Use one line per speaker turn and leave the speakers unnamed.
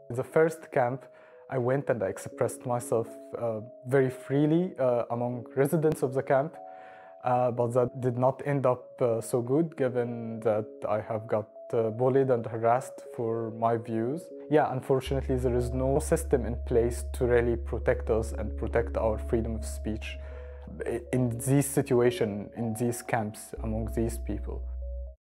In the first camp, I went and I expressed myself very freely among residents of the camp, but that did not end up so good, given that I have got bullied and harassed for my views. Yeah, unfortunately, there is no system in place to really protect us and protect our freedom of speech in this situation, in these camps, among these people.